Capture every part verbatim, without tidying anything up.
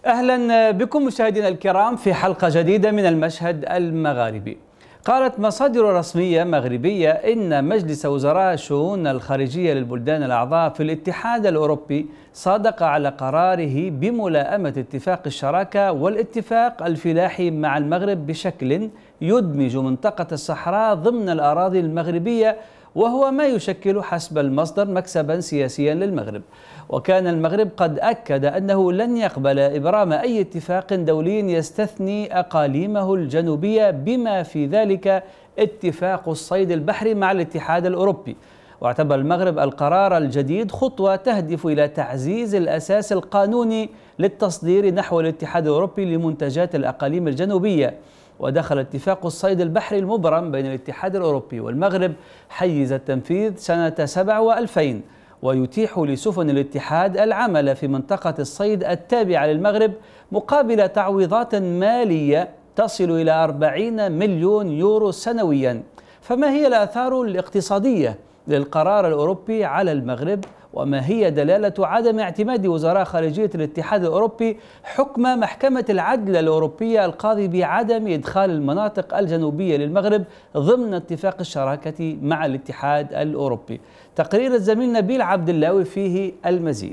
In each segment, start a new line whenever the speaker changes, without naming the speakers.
أهلا بكم مشاهدينا الكرام في حلقة جديدة من المشهد المغاربي. قالت مصادر رسمية مغربية إن مجلس وزراء الشؤون الخارجية للبلدان الأعضاء في الاتحاد الأوروبي صادق على قراره بملائمة اتفاق الشراكة والاتفاق الفلاحي مع المغرب بشكل يدمج منطقة الصحراء ضمن الأراضي المغربية، وهو ما يشكل حسب المصدر مكسبا سياسيا للمغرب. وكان المغرب قد أكد أنه لن يقبل إبرام أي اتفاق دولي يستثني أقاليمه الجنوبية بما في ذلك اتفاق الصيد البحري مع الاتحاد الأوروبي. واعتبر المغرب القرار الجديد خطوة تهدف إلى تعزيز الأساس القانوني للتصدير نحو الاتحاد الأوروبي لمنتجات الأقاليم الجنوبية. ودخل اتفاق الصيد البحري المبرم بين الاتحاد الأوروبي والمغرب حيز التنفيذ سنة سبعة وألفين، ويتيح لسفن الاتحاد العمل في منطقة الصيد التابعة للمغرب مقابل تعويضات مالية تصل إلى أربعين مليون يورو سنويا. فما هي الآثار الاقتصادية للقرار الأوروبي على المغرب؟ وما هي دلالة عدم اعتماد وزراء خارجية الاتحاد الأوروبي حكم محكمة العدل الأوروبية القاضي بعدم إدخال المناطق الجنوبية للمغرب ضمن اتفاق الشراكة مع الاتحاد الأوروبي؟ تقرير الزميل نبيل عبد الله فيه المزيد.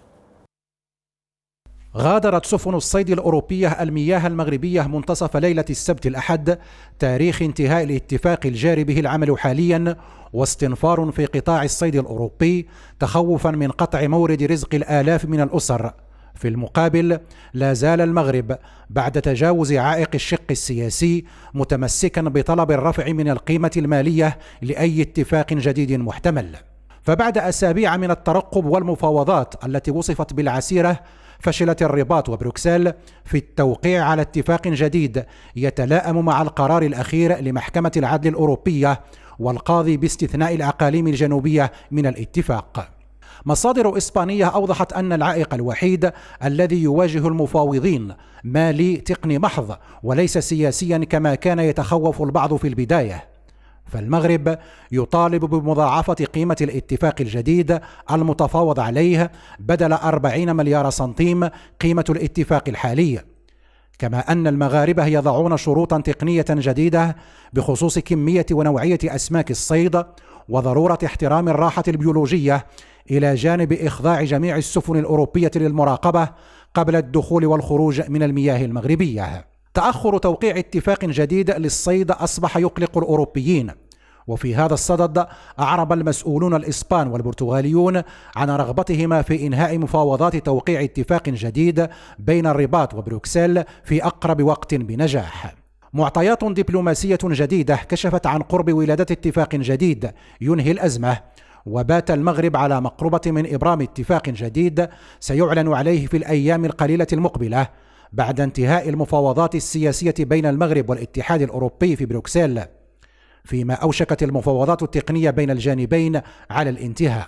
غادرت سفن الصيد الأوروبية المياه المغربية منتصف ليلة السبت الأحد تاريخ انتهاء الاتفاق الجاري به العمل حاليا، واستنفار في قطاع الصيد الأوروبي تخوفا من قطع مورد رزق الآلاف من الأسر. في المقابل لا زال المغرب بعد تجاوز عائق الشق السياسي متمسكا بطلب الرفع من القيمة المالية لأي اتفاق جديد محتمل. فبعد أسابيع من الترقب والمفاوضات التي وصفت بالعسيرة، فشلت الرباط وبروكسل في التوقيع على اتفاق جديد يتلائم مع القرار الأخير لمحكمة العدل الأوروبية والقاضي باستثناء الأقاليم الجنوبية من الاتفاق. مصادر إسبانية أوضحت أن العائق الوحيد الذي يواجه المفاوضين مالي تقني محض وليس سياسيا كما كان يتخوف البعض في البداية. فالمغرب يطالب بمضاعفة قيمة الاتفاق الجديد المتفاوض عليه بدل أربعين مليار سنتيم قيمة الاتفاق الحالي، كما أن المغاربة يضعون شروطا تقنية جديدة بخصوص كمية ونوعية أسماك الصيد وضرورة احترام الراحة البيولوجية، إلى جانب إخضاع جميع السفن الأوروبية للمراقبة قبل الدخول والخروج من المياه المغربية. تأخر توقيع اتفاق جديد للصيد أصبح يقلق الأوروبيين، وفي هذا الصدد أعرب المسؤولون الإسبان والبرتغاليون عن رغبتهما في إنهاء مفاوضات توقيع اتفاق جديد بين الرباط وبروكسل في أقرب وقت بنجاح. معطيات دبلوماسية جديدة كشفت عن قرب ولادة اتفاق جديد ينهي الأزمة، وبات المغرب على مقربة من إبرام اتفاق جديد سيعلن عليه في الأيام القليلة المقبلة بعد انتهاء المفاوضات السياسية بين المغرب والاتحاد الأوروبي في بروكسل، فيما أوشكت المفاوضات التقنية بين الجانبين على الانتهاء.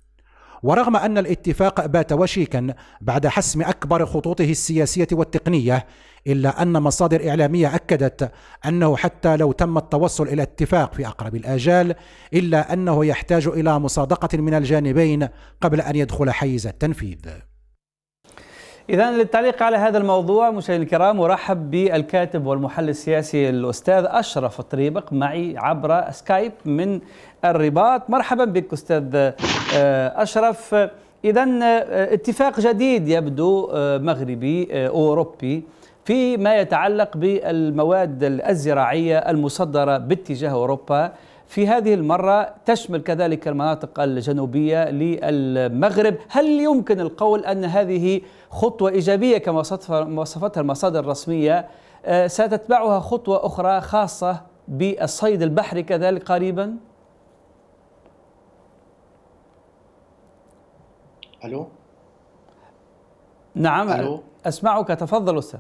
ورغم أن الاتفاق بات وشيكا بعد حسم أكبر خطوطه السياسية والتقنية، إلا أن مصادر إعلامية أكدت أنه حتى لو تم التوصل إلى اتفاق في أقرب الآجال، إلا أنه يحتاج إلى مصادقة من الجانبين قبل أن يدخل حيز التنفيذ.
إذن للتعليق على هذا الموضوع مشاهدينا الكرام أرحب بالكاتب والمحلل السياسي الأستاذ أشرف الطريبق معي عبر سكايب من الرباط. مرحبا بك أستاذ أشرف. إذن اتفاق جديد يبدو مغربي أوروبي فيما يتعلق بالمواد الزراعية المصدرة باتجاه أوروبا، في هذه المرة تشمل كذلك المناطق الجنوبية للمغرب. هل يمكن القول أن هذه خطوة إيجابية كما وصفتها المصادر الرسمية ستتبعها خطوة أخرى خاصة بالصيد البحري كذلك قريبا؟
ألو؟
نعم
ألو؟
أسمعك، تفضل أستاذ.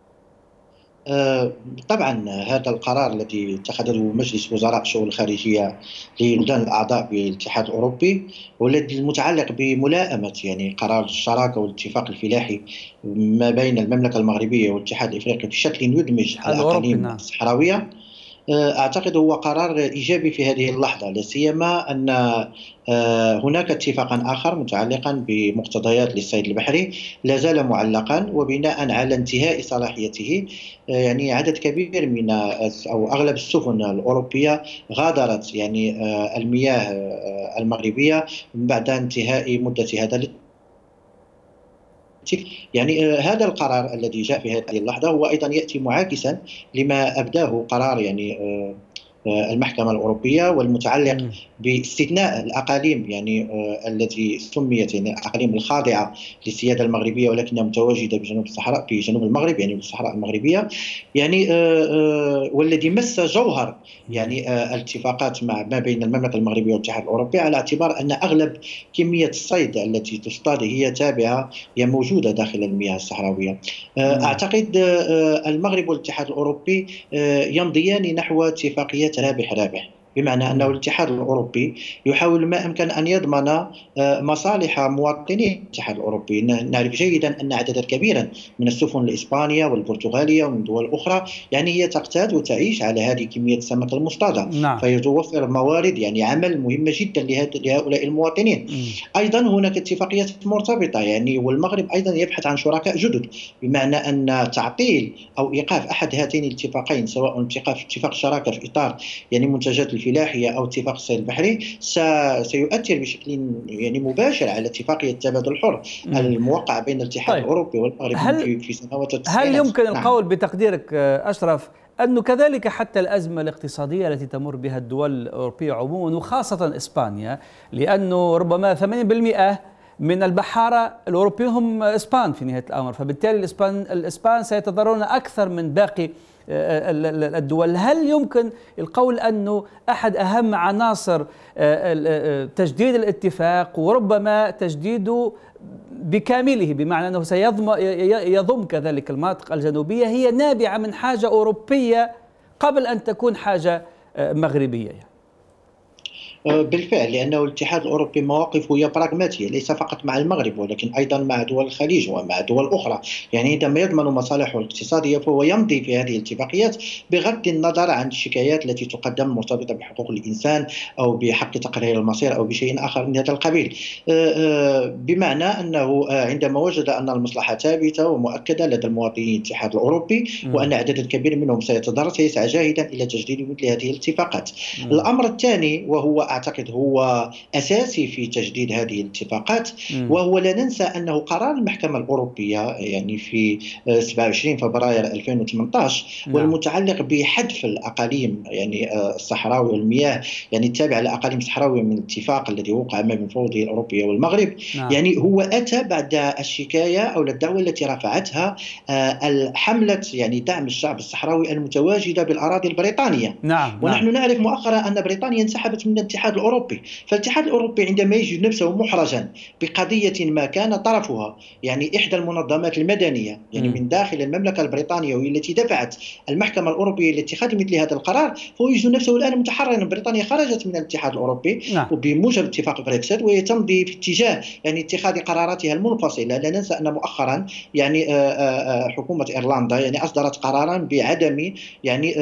طبعا هذا القرار الذي اتخذه مجلس وزراء الشؤون الخارجية للبلدان الأعضاء بالاتحاد الأوروبي والذي المتعلق بملائمة يعني قرار الشراكة والاتفاق الفلاحي ما بين المملكة المغربية والاتحاد الإفريقي بشكل يدمج الأقاليم الصحراوية، أعتقد هو قرار إيجابي في هذه اللحظة، لا سيما أن هناك اتفاقا آخر متعلقا بمقتضيات للصيد البحري لا زال معلقا، وبناء على انتهاء صلاحيته يعني عدد كبير من أو أغلب السفن الأوروبية غادرت يعني المياه المغربية بعد انتهاء مدة هذا يعني هذا القرار الذي جاء في هذه اللحظة هو أيضا يأتي معاكسا لما أبداه قرار يعني المحكمة الأوروبية والمتعلق م. باستثناء الأقاليم يعني آه التي سميت يعني الأقاليم الخاضعة للسيادة المغربية ولكنها متواجدة بجنوب الصحراء في جنوب المغرب يعني بالصحراء المغربية يعني آه آه والذي مس جوهر يعني آه الاتفاقات مع ما بين المملكة المغربية والاتحاد الأوروبي، على اعتبار أن أغلب كمية الصيد التي تصطاد هي تابعة هي موجودة داخل المياه الصحراوية. آه أعتقد آه المغرب والاتحاد الأوروبي آه يمضيان نحو اتفاقية رابح رابح، بمعنى أنه الاتحاد الأوروبي يحاول ما أمكن أن يضمن مصالح مواطني الاتحاد الأوروبي. نعرف جيدا أن عددا كبيرا من السفن الإسبانية والبرتغالية ومن دول أخرى يعني هي تقتات وتعيش على هذه كمية السمك المصطادة، نعم. فيتوفر موارد يعني عمل مهمة جدا لهؤلاء المواطنين. م. أيضا هناك اتفاقيات مرتبطة يعني، والمغرب أيضا يبحث عن شركاء جدد، بمعنى أن تعطيل أو إيقاف أحد هاتين الاتفاقين سواء اتفاق شراكة في إطار يعني منتجات الفلاحية أو اتفاق الصيد البحري سيؤثر بشكل يعني مباشر على اتفاقية التبادل الحر الموقع بين الاتحاد طيب. الأوروبي والمغرب في, في سنوات التسعينات.
هل يمكن نعم. القول بتقديرك أشرف أنه كذلك حتى الأزمة الاقتصادية التي تمر بها الدول الأوروبية عموما وخاصة إسبانيا، لأنه ربما ثمانين بالمئة من البحارة الأوروبيين هم إسبان في نهاية الأمر، فبالتالي الإسبان, الإسبان سيتضررون أكثر من باقي الدول. هل يمكن القول أنه أحد أهم عناصر تجديد الاتفاق وربما تجديده بكامله، بمعنى أنه سيضم يضم كذلك المناطق الجنوبية، هي نابعة من حاجة أوروبية قبل أن تكون حاجة مغربية؟
بالفعل، لأنه الاتحاد الأوروبي مواقفه هي براغماتية، ليس فقط مع المغرب ولكن أيضا مع دول الخليج ومع دول أخرى. يعني عندما يضمن مصالحه الاقتصادية فهو يمضي في هذه الاتفاقيات بغض النظر عن الشكايات التي تقدم مرتبطة بحقوق الإنسان أو بحق تقرير المصير أو بشيء آخر من هذا القبيل، بمعنى أنه عندما وجد أن المصلحة ثابتة ومؤكدة لدى المواطنين الاتحاد الأوروبي وأن عدد كبير منهم سيتضرر سيسعى جاهدا إلى تجديد مثل هذه الاتفاقات. م. الأمر الثاني وهو أعتقد هو أساسي في تجديد هذه الاتفاقات، وهو لا ننسى أنه قرار المحكمة الأوروبية يعني في سبعة وعشرين فبراير ألفين وثمانية عشر والمتعلق بحذف الأقاليم يعني الصحراوية والمياه يعني التابعة للأقاليم الصحراوية من الاتفاق الذي وقع ما بين الفوضى الأوروبية والمغرب، نعم. يعني هو أتى بعد الشكاية أو الدعوة التي رفعتها الحملة يعني دعم الشعب الصحراوي المتواجدة بالأراضي البريطانية،
نعم.
ونحن
نعم.
نعرف مؤخرا أن بريطانيا انسحبت من الاتحاد الأوروبي. فالاتحاد الأوروبي عندما يجد نفسه محرجا بقضية ما كان طرفها يعني إحدى المنظمات المدنية يعني م. من داخل المملكة البريطانية وهي التي دفعت المحكمة الأوروبية لاتخاذ مثل هذا القرار، فهو يجد نفسه الآن متحررا. بريطانيا خرجت من الاتحاد الأوروبي نعم. وبموجب اتفاق بريكسيت وهي تمضي في اتجاه يعني اتخاذ قراراتها المنفصلة. لا ننسى أن مؤخرا يعني حكومة إيرلندا يعني أصدرت قرارا بعدم يعني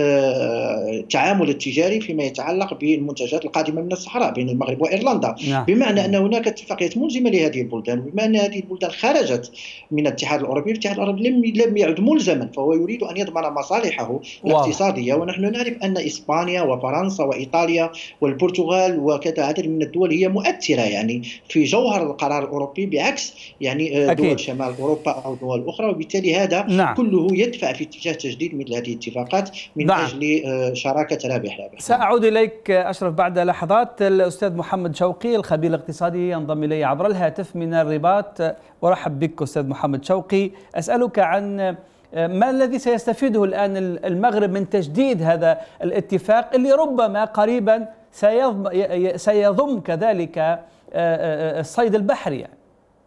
التعامل التجاري فيما يتعلق بالمنتجات القادمة من الصحراء بين المغرب وإيرلندا، نعم. بمعنى أن هناك اتفاقيات ملزمة لهذه البلدان، وبما أن هذه البلدان خرجت من الاتحاد الأوروبي، الاتحاد الأوروبي لم لم يعد ملزما، فهو يريد أن يضمن مصالحه الاقتصادية. ونحن نعرف أن إسبانيا وفرنسا وإيطاليا والبرتغال وكذا عدد من الدول هي مؤثرة يعني في جوهر القرار الأوروبي بعكس يعني أكيد. دول شمال أوروبا أو دول أخرى، وبالتالي هذا نعم. كله يدفع في اتجاه تجديد مثل هذه الاتفاقات من نعم. أجل شراكة رابح رابح.
سأعود إليك أشرف بعد لحظات. الأستاذ محمد شوقي الخبير الاقتصادي ينضم إلي عبر الهاتف من الرباط. ورحب بك أستاذ محمد شوقي. أسألك عن ما الذي سيستفيده الآن المغرب من تجديد هذا الاتفاق اللي ربما قريبا سيضم, سيضم كذلك الصيد البحري يعني.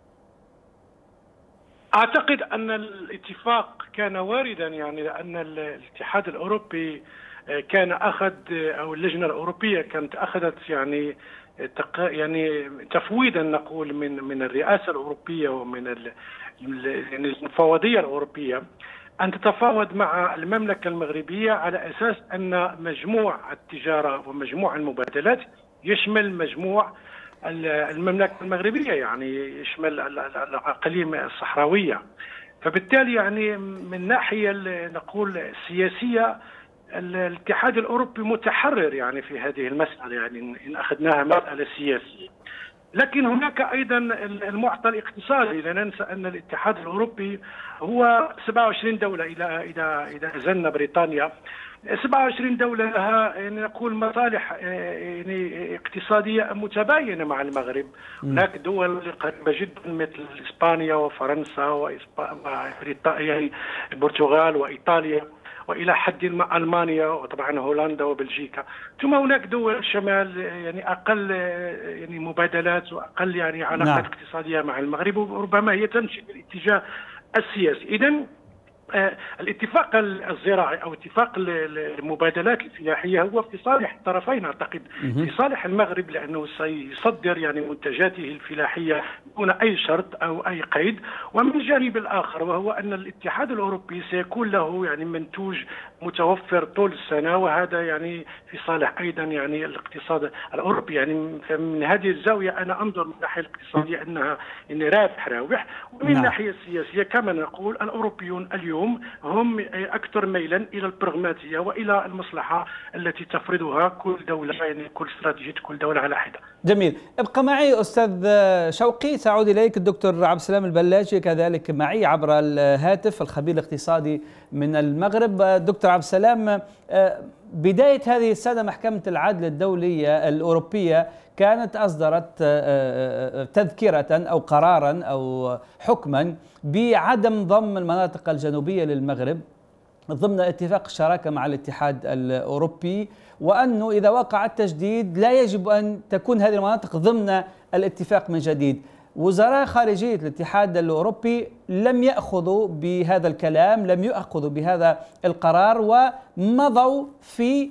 أعتقد أن الاتفاق كان واردا، يعني لأن الاتحاد الأوروبي كان أخذ أو اللجنة الأوروبية كانت أخذت يعني يعني تفويضا نقول من من الرئاسة الأوروبية ومن المفوضية الأوروبية أن تتفاوض مع المملكة المغربية على أساس أن مجموع التجارة ومجموع المبادلات يشمل مجموع المملكة المغربية، يعني يشمل الأقاليم الصحراوية. فبالتالي يعني من ناحية نقول السياسية الاتحاد الأوروبي متحرر يعني في هذه المسألة، يعني إن أخذناها مسألة سياسية. لكن هناك أيضا المعطى الاقتصادي، لا ننسى أن الاتحاد الأوروبي هو سبعة وعشرين دولة إذا إذا إذا أزلنا بريطانيا، سبعة وعشرين دولة لها يعني نقول مصالح يعني اقتصادية متباينة مع المغرب. هناك دول قريبة جدا مثل إسبانيا وفرنسا وبريطانيا البرتغال وإيطاليا والى حد ما المانيا وطبعا هولندا وبلجيكا، ثم هناك دول شمال يعني اقل يعني مبادلات واقل يعني علاقات نعم. اقتصاديه مع المغرب، وربما هي تمشي في الاتجاه السياسي. اذا آه الاتفاق الزراعي او اتفاق المبادلات الفلاحيه هو في صالح الطرفين اعتقد، في صالح المغرب لانه سيصدر يعني منتجاته الفلاحيه دون اي شرط او اي قيد، ومن الجانب الاخر وهو ان الاتحاد الاوروبي سيكون له يعني منتوج متوفر طول السنه، وهذا يعني في صالح ايضا يعني الاقتصاد الاوروبي. يعني من هذه الزاويه انا انظر من الناحيه الاقتصاديه انها يعني رابح رابح، ومن الناحيه السياسيه كما نقول الاوروبيون اليوم هم أكثر ميلا إلى البراغماتية وإلى المصلحة التي تفرضها كل دولة، يعني كل استراتيجية كل دولة على حدة.
جميل. ابقى معي أستاذ شوقي، سأعود إليك. الدكتور عبد السلام البلاجي كذلك معي عبر الهاتف، الخبير الاقتصادي من المغرب. دكتور عبد السلام، بداية هذه السنة محكمة العدل الدولية الأوروبية كانت أصدرت تذكرة أو قرارا أو حكما بعدم ضم المناطق الجنوبية للمغرب ضمن اتفاق الشراكة مع الاتحاد الأوروبي، وأنه إذا وقع التجديد لا يجب أن تكون هذه المناطق ضمن الاتفاق من جديد. وزراء خارجية الاتحاد الأوروبي لم يأخذوا بهذا الكلام، لم يأخذوا بهذا القرار، ومضوا في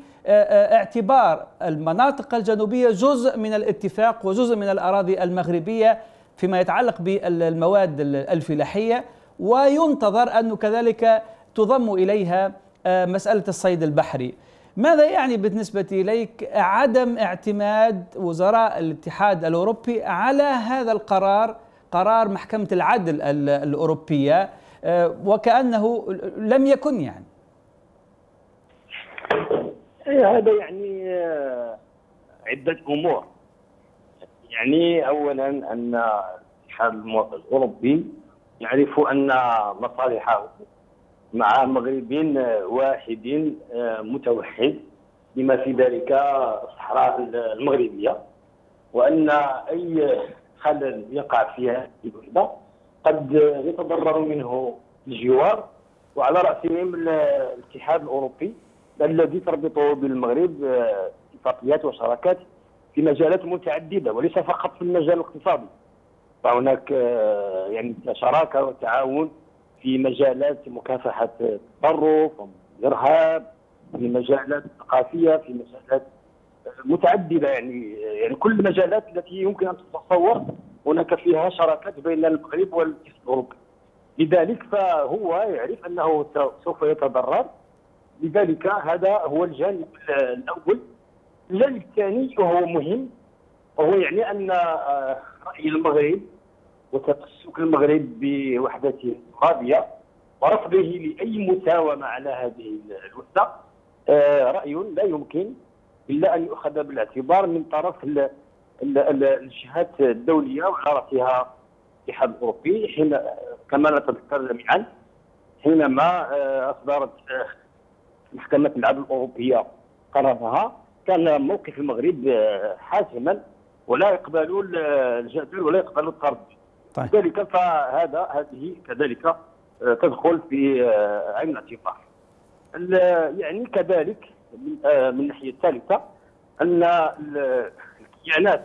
اعتبار المناطق الجنوبية جزء من الاتفاق وجزء من الأراضي المغربية فيما يتعلق بالمواد الفلاحية، وينتظر أنه كذلك تضم إليها مسألة الصيد البحري. ماذا يعني بالنسبة إليك عدم اعتماد وزراء الاتحاد الأوروبي على هذا القرار، قرار محكمة العدل الأوروبية، وكأنه لم يكن يعني؟
هذا يعني عدة أمور. يعني أولا أن الاتحاد الأوروبي يعرف أن مصالحه مع مغرب واحد متوحد بما في ذلك الصحراء المغربية، وأن أي خلل يقع فيها الوحدة قد يتضرر منه الجوار، وعلى رأسهم الاتحاد الأوروبي الذي تربطه بالمغرب اتفاقيات وشراكات في مجالات متعددة وليس فقط في المجال الاقتصادي. فهناك يعني شراكة وتعاون في مجالات مكافحة التطرف والإرهاب، في مجالات ثقافية، في مجالات متعددة، يعني يعني كل المجالات التي يمكن أن تتصور هناك فيها شراكات بين المغرب والاتحاد الأوروبي. لذلك فهو يعرف أنه سوف يتضرر. لذلك هذا هو الجانب الأول. الجانب الثاني وهو مهم، وهو يعني أن رأي المغرب وتمسك المغرب بوحدته الترابية ورفضه لأي مساومة على هذه الوحدة رأي لا يمكن إلا أن يؤخذ بالاعتبار من طرف الجهات الدولية، وعلى رأسها الاتحاد الأوروبي. حين كما نتذكر جميعا حينما أصدرت محكمة العدل الأوروبية قرارها كان موقف المغرب حاسما، ولا يقبل الجدل ولا يقبل الطرد. طيب. لذلك فهذا هذه كذلك تدخل في عين الاعتبار. يعني كذلك من الناحية الثالثة أن الكيانات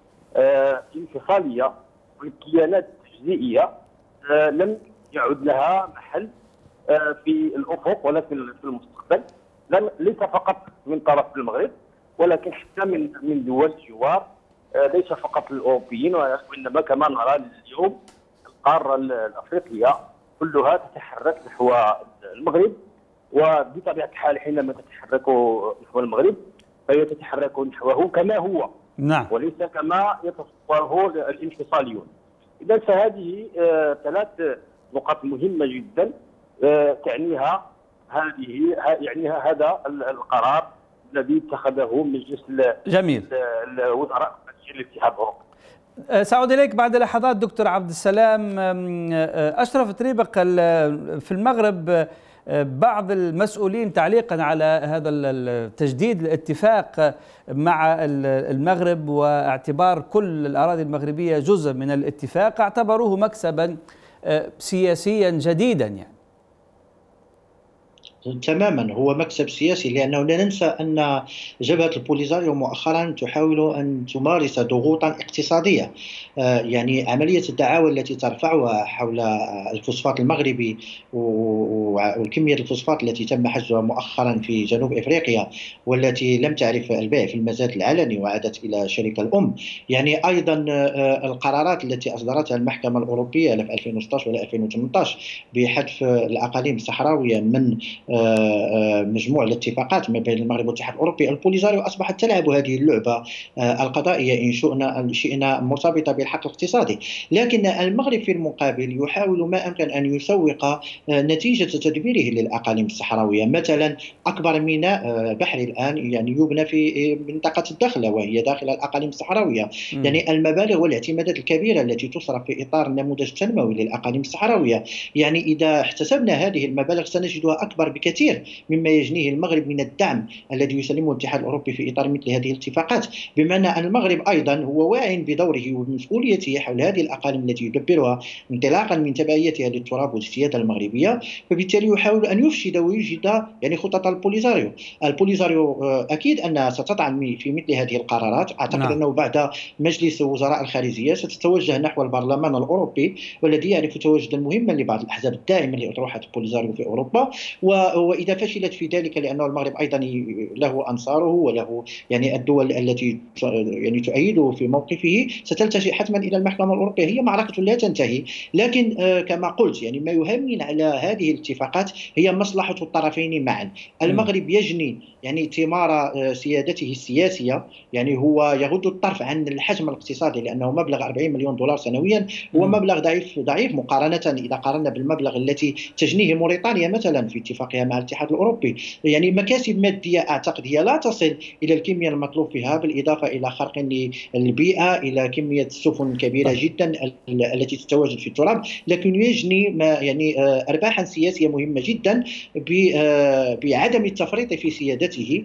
الانفصالية والكيانات التجزئية لم يعد لها محل في الأفق ولا في المستقبل، ليس فقط من طرف المغرب ولكن حتى من من دول الجوار، ليس فقط الأوروبيين وإنما كما نرى اليوم القارة الأفريقية كلها تتحرك نحو المغرب، وبطبيعه الحال حينما تتحرك نحو المغرب فهي تتحرك نحوه كما هو،
نعم،
وليس كما يتصوره الانفصاليون. اذا فهذه آه ثلاث نقاط مهمه جدا آه تعنيها هذه يعنيها هذا القرار الذي اتخذه مجلس
جميل
الوزراء الاتحاد الاوروبي.
سأعود إليك بعد لحظات دكتور عبد السلام. أشرف تريبق، في المغرب بعض المسؤولين تعليقا على هذا التجديد الاتفاق مع المغرب واعتبار كل الأراضي المغربية جزء من الاتفاق اعتبروه مكسبا سياسيا جديدا. يعني
تماما هو مكسب سياسي، لأنه لا ننسى أن جبهة البوليزاريو مؤخرا تحاول أن تمارس ضغوطا اقتصادية. يعني عملية الدعاوى التي ترفعها حول الفوسفات المغربي والكمية الفوسفات التي تم حجزها مؤخرا في جنوب إفريقيا والتي لم تعرف البيع في المزاد العلني وعادت إلى الشركة الأم، يعني أيضا القرارات التي أصدرتها المحكمة الأوروبية في ألفين وستة عشر ولا ألفين وثمانية عشر بحذف الأقاليم الصحراوية من مجموع الاتفاقات ما بين المغرب والاتحاد الأوروبي. البوليزاريو أصبحت تلعب هذه اللعبة القضائية إن شئنا شئنا مرتبطة بالحق الاقتصادي، لكن المغرب في المقابل يحاول ما أمكن أن يسوق نتيجة تدبيره للأقاليم الصحراوية. مثلا أكبر ميناء بحري الآن يعني يبنى في منطقة الدخلة وهي داخل الأقاليم الصحراوية. م. يعني المبالغ والاعتمادات الكبيرة التي تصرف في إطار النموذج التنموي للأقاليم الصحراوية، يعني إذا احتسبنا هذه المبالغ سنجدها أكبر بكثير مما يجنيه المغرب من الدعم الذي يسلمه الاتحاد الأوروبي في إطار مثل هذه الاتفاقات، بمعنى أن المغرب أيضا هو واع بدوره وبمسؤوليته حول هذه الأقاليم التي يدبرها انطلاقا من تبعيتها للتراب والسيادة المغربية، فبالتالي يحاول أن يفسد ويجد يعني خطط البوليزاريو. البوليزاريو أكيد أنها ستطعن في مثل هذه القرارات. أعتقد نعم. أنه بعد مجلس وزراء الخارجية ستتوجه نحو البرلمان الأوروبي والذي يعرف تواجدا مهما لبعض الأحزاب الداعمة لأطروحة البوليزاريو في أوروبا، وإذا فشلت في ذلك لأن المغرب أيضا له أنصاره وله يعني الدول التي يعني تؤيده في موقفه ستلتجئ حتما إلى المحكمة الأوروبية. هي معركة لا تنتهي، لكن كما قلت يعني ما يهمن على هذه الاتفاقات هي مصلحة الطرفين معا. المغرب يجني يعني ثمار سيادته السياسية، يعني هو يغض الطرف عن الحجم الاقتصادي لأنه مبلغ أربعين مليون دولار سنويا هو مبلغ ضعيف ضعيف مقارنة إذا قارنا بالمبلغ التي تجنيه موريتانيا مثلا في اتفاقها مع الاتحاد الأوروبي. يعني مكاسب مادية أعتقد هي لا تصل إلى الكمية المطلوب فيها، بالإضافة إلى خرق للبيئة، إلى كمية السفن كبيرة جدا التي تتواجد في التراب، لكن يجني ما يعني أرباحا سياسية مهمة جدا بعدم التفريط في سيادته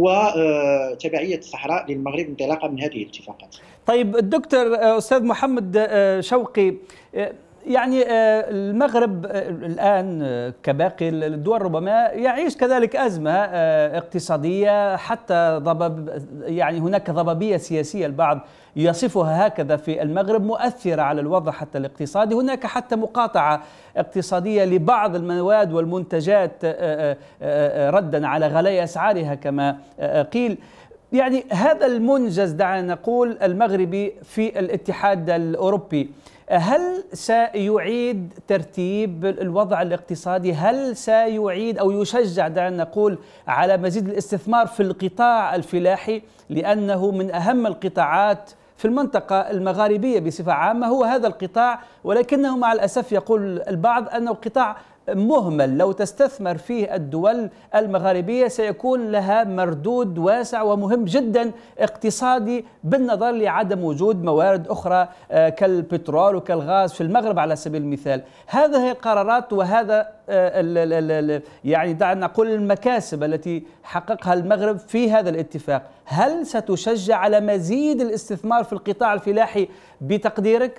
وتبعية الصحراء للمغرب انطلاقا من هذه الاتفاقات.
طيب الدكتور أستاذ محمد شوقي، يعني المغرب الآن كباقي الدول ربما يعيش كذلك أزمة اقتصادية، حتى ضباب يعني هناك ضبابية سياسية البعض يصفها هكذا في المغرب مؤثرة على الوضع حتى الاقتصادي. هناك حتى مقاطعة اقتصادية لبعض المواد والمنتجات ردا على غلاء أسعارها كما قيل. يعني هذا المنجز دعنا نقول المغربي في الاتحاد الأوروبي، هل سيعيد ترتيب الوضع الاقتصادي؟ هل سيعيد أو يشجع دعنا نقول على مزيد الاستثمار في القطاع الفلاحي، لأنه من أهم القطاعات في المنطقة المغاربية بصفة عامة هو هذا القطاع، ولكنه مع الأسف يقول البعض أنه قطاع مهمل، لو تستثمر فيه الدول المغاربية سيكون لها مردود واسع ومهم جدا اقتصادي، بالنظر لعدم وجود موارد أخرى كالبترول وكالغاز في المغرب على سبيل المثال. هذه القرارات وهذا يعني دعنا نقول المكاسب التي حققها المغرب في هذا الاتفاق، هل ستشجع على مزيد الاستثمار في القطاع الفلاحي بتقديرك؟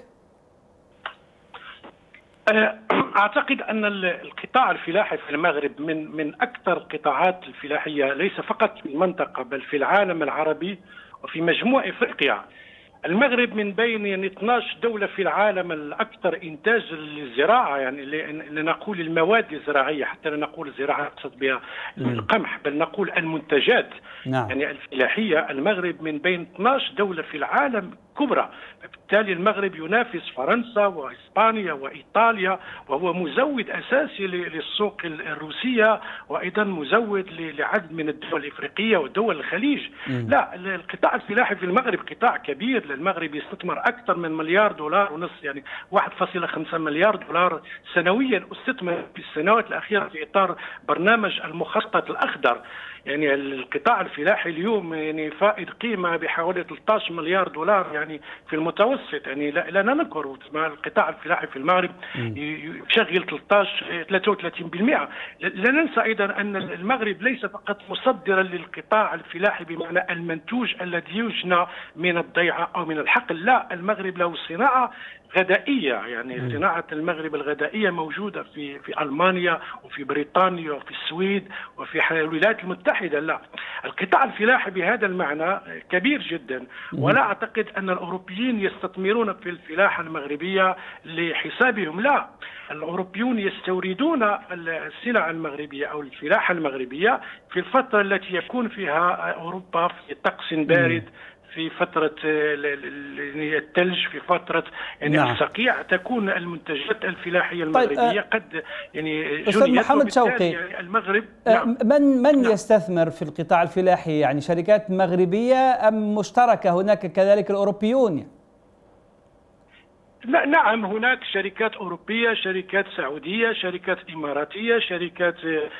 أعتقد أن القطاع الفلاحي في المغرب من من أكثر القطاعات الفلاحية ليس فقط في المنطقة بل في العالم العربي وفي مجموع إفريقيا. المغرب من بين يعني اثنتي عشرة دولة في العالم الأكثر إنتاج للزراعة، يعني لنقول المواد الزراعية، حتى لا نقول الزراعة نقصد بها القمح بل نقول المنتجات. نعم. يعني الفلاحية المغرب من بين اثنتي عشرة دولة في العالم كبرى. بالتالي المغرب ينافس فرنسا وإسبانيا وإيطاليا، وهو مزود أساسي للسوق الروسية، وأيضا مزود لعدد من الدول الإفريقية ودول الخليج. م. لا، القطاع الفلاحي في المغرب قطاع كبير. المغرب يستثمر أكثر من مليار دولار ونصف، يعني واحد فاصلة خمسة مليار دولار سنويا استثمر في السنوات الأخيرة في إطار برنامج المخطط الأخضر. يعني القطاع الفلاحي اليوم يعني فائض قيمة بحوالي ثلاثة عشر مليار دولار يعني في المتوسط. يعني لا, لا ننكر القطاع الفلاحي في المغرب يشغل ثلاثة وثلاثين بالمئة. لا ننسى أيضا أن المغرب ليس فقط مصدرا للقطاع الفلاحي بمعنى المنتوج الذي يجنى من الضيعة أو من الحقل، لا، المغرب له صناعة غذائية. يعني صناعة المغرب الغذائية موجودة في في ألمانيا وفي بريطانيا وفي السويد وفي الولايات المتحدة. لا، القطاع الفلاحي بهذا المعنى كبير جدا، ولا أعتقد أن الأوروبيين يستثمرون في الفلاحة المغربية لحسابهم. لا، الأوروبيون يستوردون السلع المغربية أو الفلاحة المغربية في الفترة التي يكون فيها أوروبا في طقس بارد، في فترة الثلج، في فترة يعني نعم. الصقيع، تكون المنتجات الفلاحية المغربية طيب قد يعني
أستاذ محمد شوقي،
يعني المغرب
نعم. من من نعم. يستثمر في القطاع الفلاحي؟ يعني شركات مغربية أم مشتركة هناك كذلك الأوروبيون؟
نعم، هناك شركات أوروبية، شركات سعودية، شركات إماراتية، شركات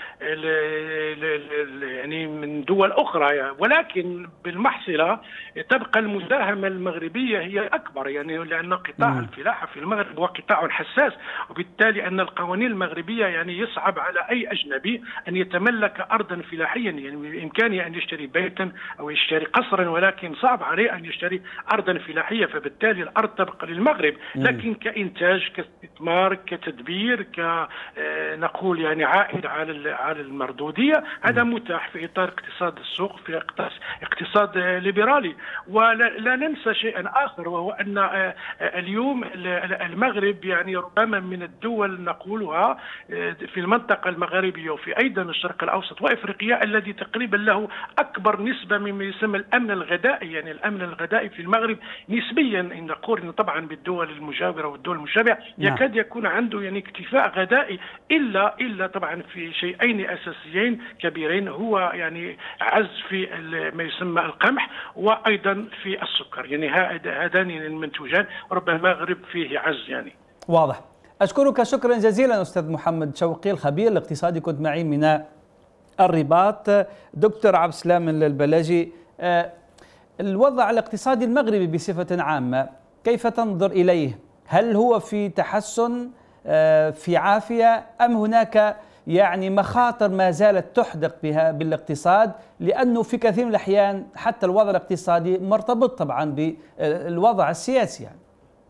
يعني من دول أخرى يعني. ولكن بالمحصلة تبقى المساهمة المغربية هي الأكبر، يعني لأن قطاع الفلاحة في المغرب هو قطاع حساس، وبالتالي أن القوانين المغربية يعني يصعب على أي أجنبي أن يتملك أرضا فلاحيا. يعني بإمكانه أن يشتري بيتا أو يشتري قصرا، ولكن صعب عليه أن يشتري أرضا فلاحية، فبالتالي الأرض تبقى للمغرب. لكن كإنتاج، كاستثمار، كتدبير، كنقول يعني عائد على على المردودية، هذا متاح في إطار اقتصاد السوق، في اقتصاد ليبرالي. ولا ننسى شيئا آخر، وهو أن اليوم المغرب يعني ربما من الدول نقولها في المنطقة المغربية وفي أيضا الشرق الأوسط وإفريقيا الذي تقريبا له أكبر نسبة مما يسمى الأمن الغذائي. يعني الأمن الغذائي في المغرب نسبيا إن نقول طبعا بالدول المجاورة والدول المشابهة يكاد يكون عنده يعني اكتفاء غذائي، إلا إلا طبعا في شيئين أساسيين كبيرين، هو يعني عز في ما يسمى القمح وأيضا في السكر. يعني هذان المنتوجان ربما المغرب فيه عز يعني.
واضح. أشكرك شكرا جزيلا أستاذ محمد شوقي الخبير الاقتصادي، كنت معي من الرباط. دكتور عبد السلام البلاجي، الوضع الاقتصادي المغربي بصفة عامة كيف تنظر إليه؟ هل هو في تحسن، في عافية، أم هناك يعني مخاطر ما زالت تحدق بها بالاقتصاد؟ لأنه في كثير من الأحيان حتى الوضع الاقتصادي مرتبط طبعا بالوضع السياسي. يعني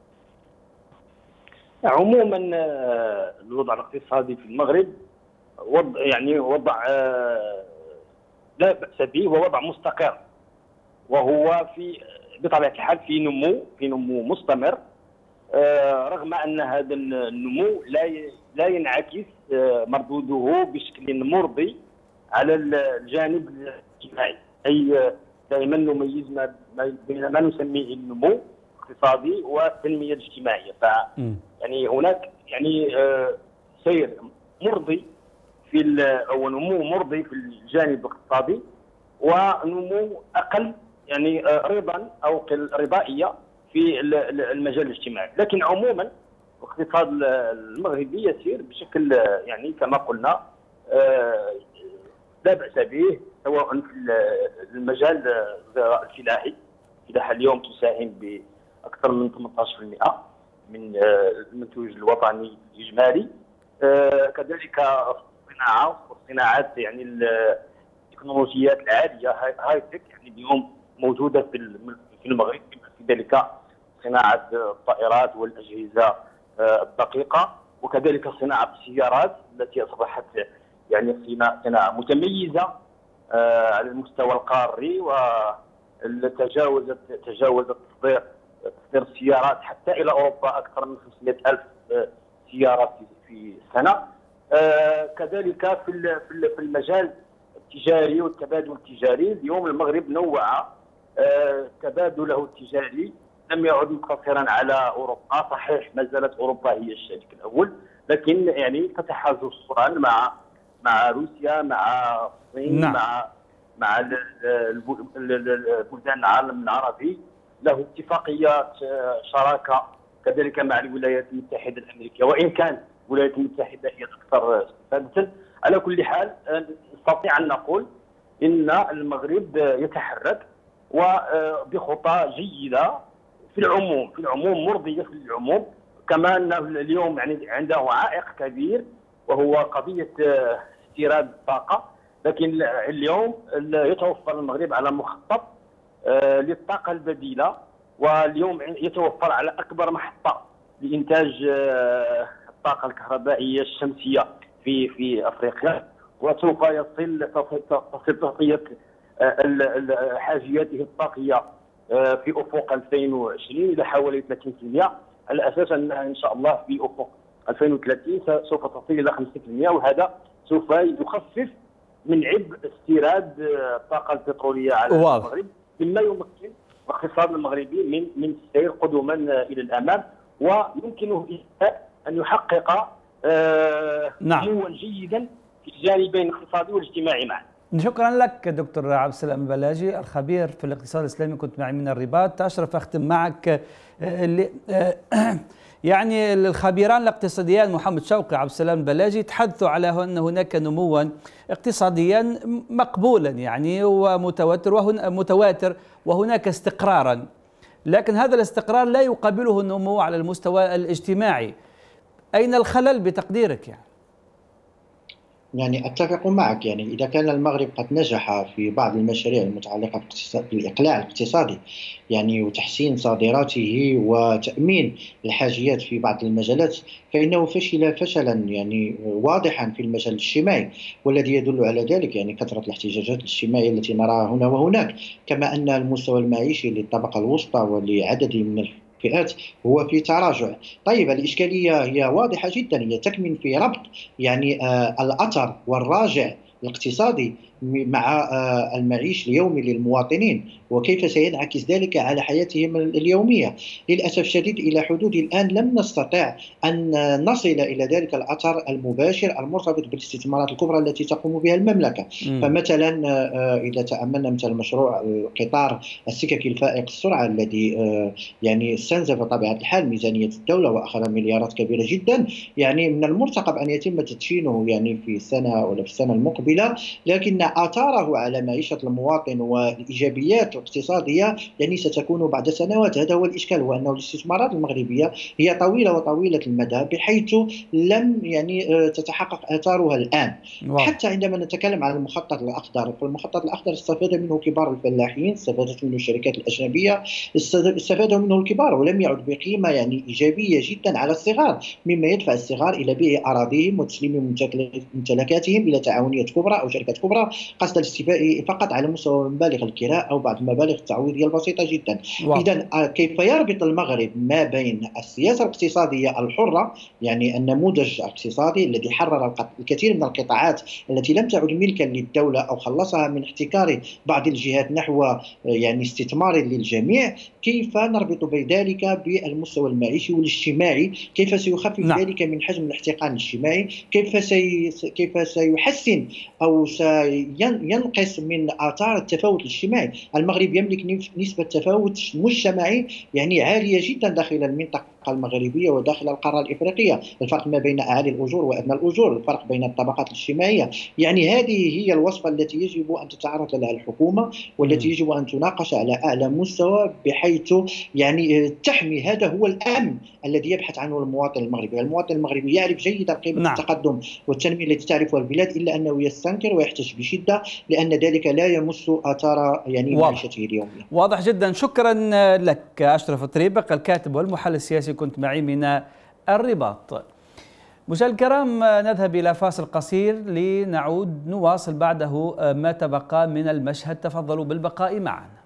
عموما الوضع الاقتصادي في المغرب وضع يعني وضع لا بأس به، ووضع مستقر، وهو في بطبيعة الحال في نمو في نمو مستمر، رغم أن هذا النمو لا لا ينعكس مردوده بشكل مرضي على الجانب الاجتماعي. أي دائما نميز ما بين ما نسميه النمو الاقتصادي والتنمية الاجتماعية. ف يعني هناك يعني سير مرضي في أو نمو مرضي في الجانب الاقتصادي، ونمو أقل يعني رضا أو رضائية في المجال الاجتماعي. لكن عموما الاقتصاد المغربي يسير بشكل يعني كما قلنا لا بأس به، سواء في المجال الفلاحي. الفلاحة اليوم تساهم بأكثر من ثمانية عشر بالمئة من المنتوج الوطني الإجمالي. كذلك الصناعة والصناعات يعني التكنولوجيات العالية هاي تك يعني اليوم موجودة في المغرب، في ذلك صناعة الطائرات والأجهزة الدقيقة، وكذلك صناعة السيارات التي أصبحت يعني صناعة متميزة على المستوى القاري، وتجاوزت تجاوزت تصدير تصدير السيارات حتى إلى أوروبا أكثر من خمسمائة ألف سيارة في السنة. كذلك في في المجال التجاري والتبادل التجاري، اليوم المغرب نوع تبادله التجاري لم يعد مقتصرا على اوروبا. صحيح ما زالت اوروبا هي الشريك الاول، لكن يعني فتح جسورا مع مع روسيا، مع الصين،
نعم.
مع مع بلدان العالم العربي. له اتفاقيات شراكه كذلك مع الولايات المتحده الامريكيه، وان كان الولايات المتحده هي الاكثر استفاده. على كل حال نستطيع ان نقول ان المغرب يتحرك وبخطى جيده في العموم، في العموم مرضيه في العموم. كما انه اليوم يعني عنده عائق كبير وهو قضيه استيراد الطاقه، لكن اليوم يتوفر المغرب على مخطط للطاقه البديله، واليوم يتوفر على اكبر محطه لانتاج الطاقه الكهربائيه الشمسيه في في افريقيا، وسوف يصل تصل تغطيه حاجياته الطاقيه في افق ألفين وعشرين الى حوالي ثلاثين بالمئة، على اساس انها ان شاء الله في افق ألفين وثلاثين سوف تصل الى خمسين بالمئة، وهذا سوف يخفف من عبء استيراد الطاقه البتروليه على المغرب، مما يمكن الاقتصاد المغربي من من السير قدما الى الامام، ويمكنه ان يحقق نموا جيدا في الجانبين الاقتصادي والاجتماعي معا.
شكرا لك دكتور عبد السلام البلاجي الخبير في الاقتصاد الاسلامي، كنت معي من الرباط. اشرف اختم معك، يعني الخبيران الاقتصاديان محمد شوقي وعبد السلام البلاجي تحدثوا على ان هناك نموا اقتصاديا مقبولا يعني ومتواتر وهن متواتر وهناك استقرارا، لكن هذا الاستقرار لا يقابله النمو على المستوى الاجتماعي. اين الخلل بتقديرك يعني؟
يعني أتفق معك. يعني إذا كان المغرب قد نجح في بعض المشاريع المتعلقة بالإقلاع الاقتصادي يعني وتحسين صادراته وتأمين الحاجيات في بعض المجالات، فإنه فشل فشلا يعني واضحا في المجال الاجتماعي، والذي يدل على ذلك يعني كثرة الاحتجاجات الاجتماعية التي نراها هنا وهناك، كما أن المستوى المعيشي للطبقة الوسطى ولعدد من فئات هو في تراجع. طيب الإشكالية هي واضحة جدا، هي تكمن في ربط يعني آه الأثر والراجع الاقتصادي مع المعيش اليومي للمواطنين، وكيف سينعكس ذلك على حياتهم اليومية. للأسف الشديد إلى حدود الآن لم نستطع أن نصل إلى ذلك الأثر المباشر المرتبط بالاستثمارات الكبرى التي تقوم بها المملكة. م. فمثلا إذا تأملنا مثل مشروع قطار السكك الفائق السرعة الذي يعني استنزف بطبيعة الحال ميزانية الدولة وأخذ مليارات كبيرة جدا، يعني من المرتقب أن يتم تدشينه يعني في السنة ولا في السنة المقبلة، لكن آثاره على معيشة المواطن والإيجابيات الاقتصادية يعني ستكون بعد سنوات. هذا هو الإشكال، هو أن الاستثمارات المغربية هي طويلة وطويلة المدى بحيث لم يعني تتحقق آثارها الآن. واو. حتى عندما نتكلم عن المخطط الأخضر، فالمخطط الأخضر استفاد منه كبار الفلاحين، استفادت منه الشركات الأجنبية، استفاد منه الكبار، ولم يعد بقيمة يعني إيجابية جدا على الصغار، مما يدفع الصغار إلى بيع أراضيهم وتسليم ممتلكاتهم إلى تعاونيات كبرى أو شركات كبرى قصد الاستيفاء فقط على مستوى مبالغ الكراء أو بعض المبالغ التعويضية البسيطة جدا. إذا كيف يربط المغرب ما بين السياسة الاقتصادية الحرة، يعني النموذج الاقتصادي الذي حرر الكثير من القطاعات التي لم تعد ملكا للدولة أو خلصها من احتكار بعض الجهات نحو يعني استثمار للجميع، كيف نربط بين ذلك بالمستوى المعيشي والاجتماعي؟ كيف سيخفف نعم. ذلك من حجم الاحتقان الاجتماعي؟ كيف سي... كيف سيحسن أو سينقص من آثار التفاوت الاجتماعي؟ المغرب يملك نسبة تفاوت مجتمعي يعني عالية جدا داخل المنطقة المغربية وداخل القارة الإفريقية، الفرق ما بين أعالي الأجور وأدنى الأجور، الفرق بين الطبقات الاجتماعية. يعني هذه هي الوصفة التي يجب أن تتعرض لها الحكومة والتي يجب أن تناقش على أعلى مستوى بحيث يعني تحمي. هذا هو الأمن الذي يبحث عنه المواطن المغربي. المواطن المغربي يعرف جيدا قيمة نعم. التقدم والتنمية التي تعرفها البلاد، إلا أنه يستنكر ويحتج بشدة لأن ذلك لا يمس آثار يعني معيشته اليومية.
واضح جدا. شكرا لك أشرف الطريبق الكاتب والمحلل السياسي، كنت معي من الرباط. مشاهدينا الكرام نذهب إلى فاصل قصير لنعود نواصل بعده ما تبقى من المشهد. تفضلوا بالبقاء معنا.